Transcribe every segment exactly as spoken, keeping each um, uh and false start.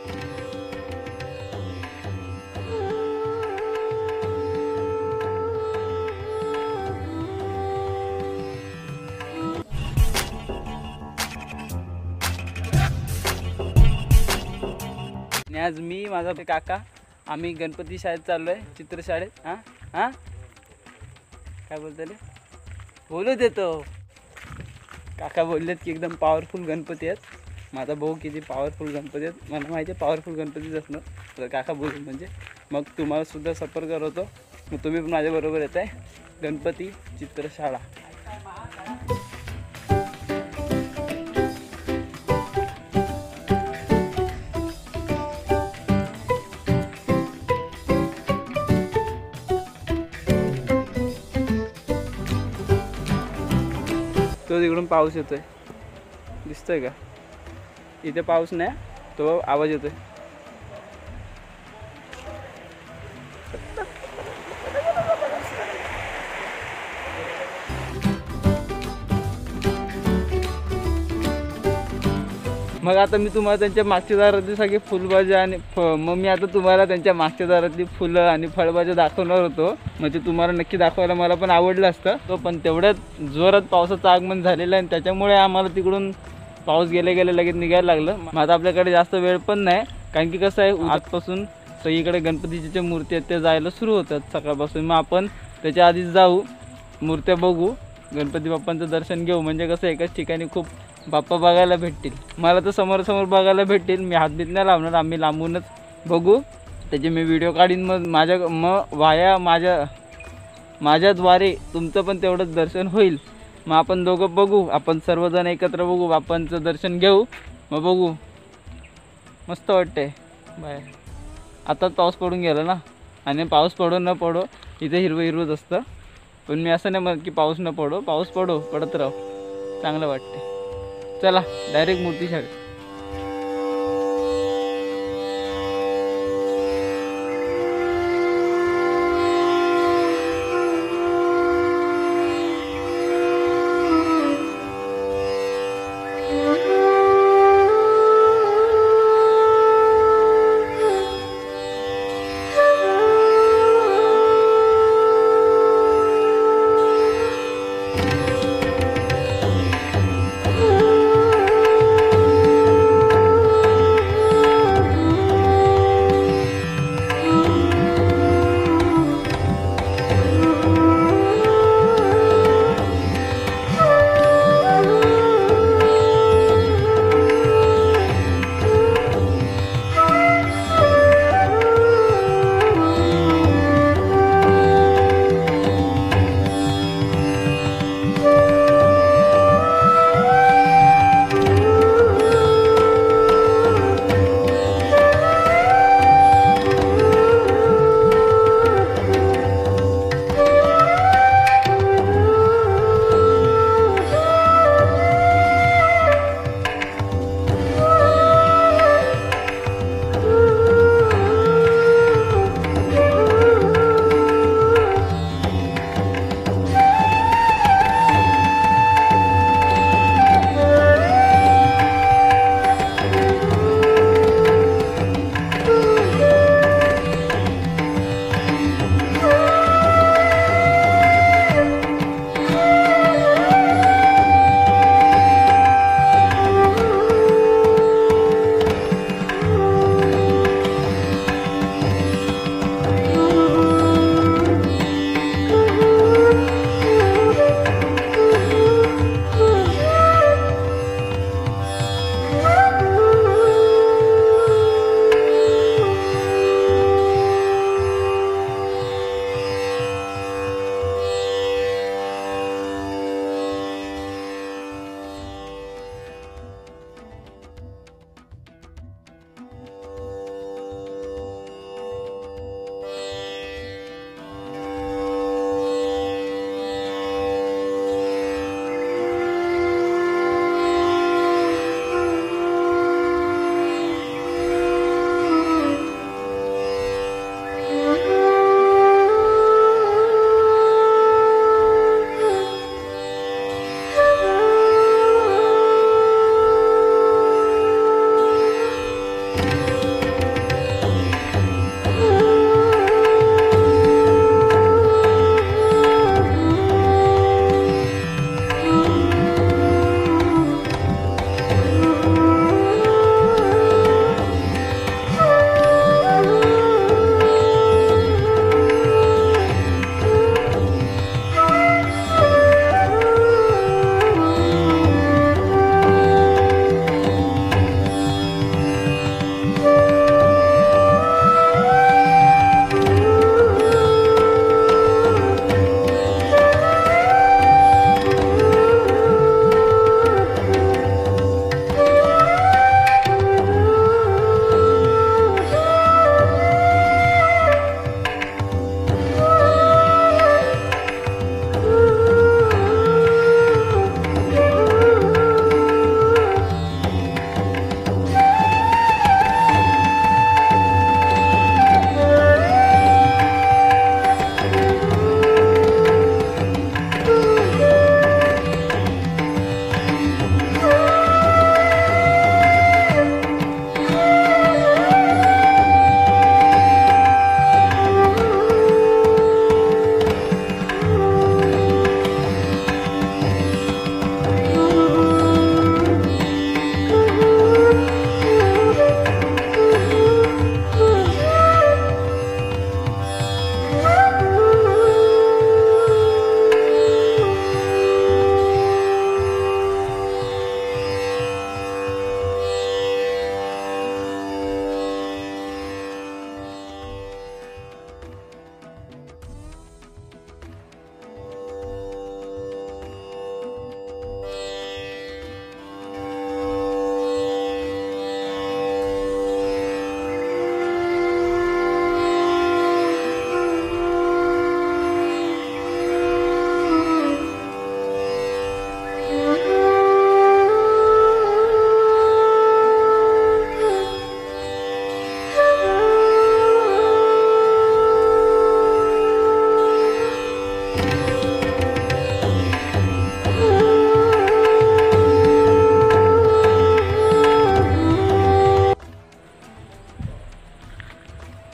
आज मी माझा काका आम्ही गणपती शाळेत चाललोय, चित्रशाळेत. हां हां काय बोलतले बोलू देतो. काका बोललेत की एकदम पॉवरफुल गणपती आहेत. माझा भाऊ किती पॉवरफुल गणपती आहेत मला माहिती आहे. पॉवरफुल गणपतीच असणं तर काका बोलून म्हणजे मग तुम्हाला सुद्धा सफर करतो. मग तुम्ही पण माझ्याबरोबर येत आहे गणपती चित्रशाळा. तो तिकडून पाऊस येतोय दिसतोय का? इथे पाऊस नाही, तो आवाज येतोय. मग आता मी तुम्हाला त्यांच्या मागच्या दारातली सगळी फुलभाज्या आणि फ मग मी आता तुम्हाला त्यांच्या मागच्या दारातली फुलं आणि फळभाज्या दाखवणार होतो. म्हणजे तुम्हाला नक्की दाखवायला मला पण आवडलं असतं. तो पण तेवढ्यात जोरात पावसाचं आगमन झालेलं आहे आणि त्याच्यामुळे आम्हाला तिकडून पाऊस गेले गेले लगेच निघायला लागलं. मग आता आपल्याकडे जास्त वेळ पण नाही, कारण की कसं आहे आजपासून सगळीकडे गणपतीची ज्या मूर्ती आहेत त्या जायला सुरू होतात सकाळपासून. मग आपण त्याच्या आधीच जाऊ, मूर्त्या बघू, गणपती बाप्पांचं दर्शन घेऊ. म्हणजे कसं एकाच ठिकाणी खूप बाप्पा बघायला भेटतील. मला तर समोर समोर बघायला भेटतील. मी हातबीत नाही लावणार, आम्ही लांबूनच बघू. त्याचे मी व्हिडिओ काढीन. मग माझ्या मग वाया माझ्या माझ्याद्वारे तुमचं पण तेवढंच दर्शन होईल. मग आपण दोघं बघू, आपण सर्वजण एकत्र बघू, बाप्पांचं दर्शन घेऊ. मग बघू, मस्त वाटतंय. बाय. आताच पाऊस पडून गेला ना, आणि पाऊस पडो न पडो इथे हिरवं हिरवंच असतं. पण मी असं नाही म्हणत की पाऊस न पडो, पाऊस पडो, पडत राहो, चांगलं वाटते. चला डायरेक्ट मूर्ती शाळेत.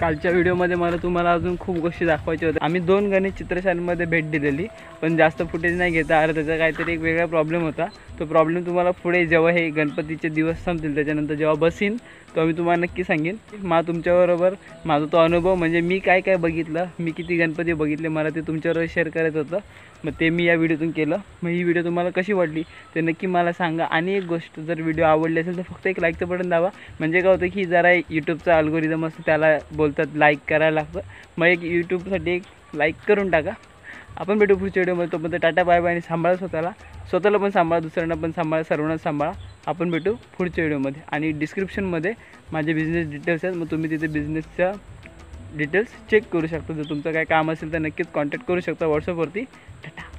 कालच्या व्हिडिओमध्ये मला तुम्हाला अजून खूप गोष्टी दाखवायच्या होत्या. आम्ही दोन गणेश चित्रशाळेमध्ये भेट दिलेली, पण जास्त फुटेज नाही घेता अरे त्याचा काहीतरी एक वेगळा प्रॉब्लेम होता. तो प्रॉब्लेम तुम्हाला पुढे जेव्हा हे गणपतीचे दिवस संपतील त्याच्यानंतर जेव्हा बसीन तो मी तुम्हाला नक्की सांगेन. मा तुमच्याबरोबर माझा तो अनुभव म्हणजे मी काय काय बघितलं, मी किती गणपती बघितले, मला ते तुमच्याबरोबर शेअर करायचं होतं. मग ते मी या व्हिडिओतून केलं. मग ही व्हिडिओ तुम्हाला कशी वाटली ते नक्की मला सांगा. आणि एक गोष्ट, जर व्हिडिओ आवडली असेल तर फक्त एक लाईकचं बटन दाबा. म्हणजे काय होतं की जरा यूट्यूबचा अल्गोरिदम असतं त्याला बोलतात लाईक करायला लागतं. मग एक यूट्यूबसाठी एक लाईक करून टाका. आपण भेटू पुढच्या व्हिडिओमध्ये. तोपर्यंत टाटा बाय बाय आणि सांभाळा स्वतःला. स्वतःला पण सांभाळा, दुसऱ्यांना पण सांभाळा, सर्वांना सांभाळा. आपण भेटू पुढच्या व्हिडिओमध्ये. आणि डिस्क्रिप्शनमध्ये माझे बिझनेस डिटेल्स आहेत, मग तुम्ही तिथे बिझनेसच्या डिटेल्स चेक करू शकता. जर तुमचं काय काम असेल तर नक्कीच कॉन्टॅक्ट करू शकता व्हॉट्सअपवरती. टाटा.